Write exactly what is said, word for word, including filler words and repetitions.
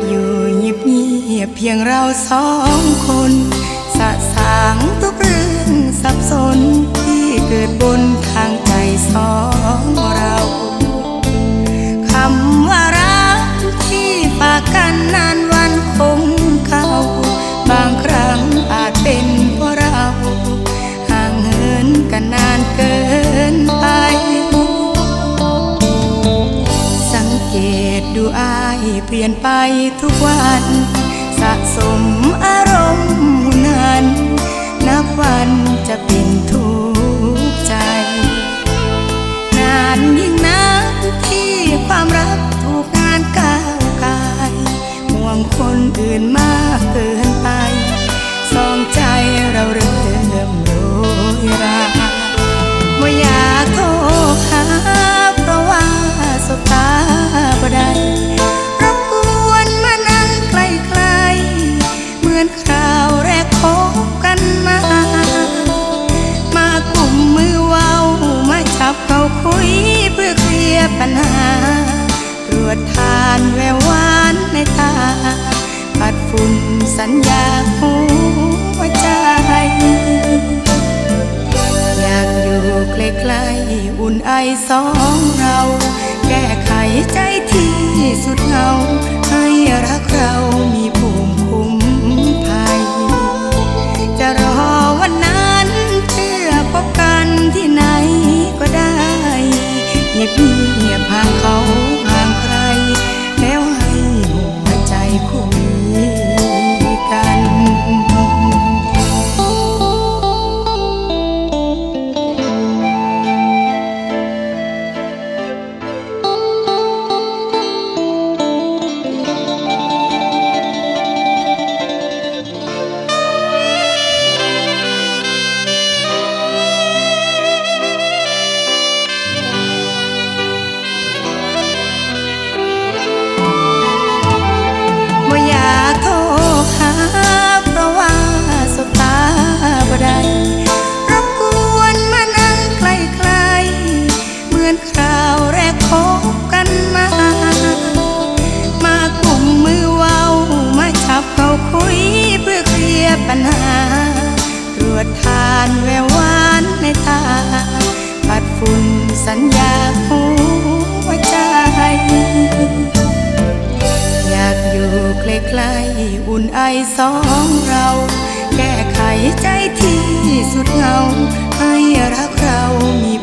อยู่เงียบเงียบเพียงเราสองคนสะสางทุกเรื่องสับสนที่เกิดบนทางใจสองเราคำว่ารักที่ฝากกันนานวันคงเก่าบางครั้งอาจเป็นเพราะเราห่างเหินกันนานเกินไปสังเกตดูอายเปลี่ยนไปทุกวันสะสมอารมณ์นั้นนับวันจะเป็นทุกข์ใจนานยิ่งนักที่ความรักถูกงานก้าวกายห่วงคนอื่นมากเกินไปสองใจเราเริ่มโรยราไม่อยากโทรหาเพราะว่าสบตาบ่ได้รบกวนมานั่งใกล้ๆเหมือนคราวแรกพบกันมามากุมมือเว้ามาจับเขาคุยเพื่อเคลียร์ปัญหาตรวจทานแววหวานในตาปัดฝุ่นสัญญาหัวใจอยากอยู่ใกล้ๆอุ่นไอสองเราแก้ไขใจที่สุดเหงาให้รักเรามีภูมิคุ้มภัยจะรอวันนั้นเพื่อพบกันที่ไหนก็ได้เงียบเงียบห่างเขาห่างใครแล้วให้หัวใจคุยกันรบกวนมานั่งใกล้ๆเหมือนคราวแรกพบกันมามากุมมือเว้ามาจับเขาคุยเพื่อเคลียร์ปัญหาตรวจทานแววหวานในตาปัดฝุ่นสัญญาหัวใจอยากอยู่ใกล้ๆอุ่นไอสองเราแก้ไขใจที่สุดเหงาให้รักเรามี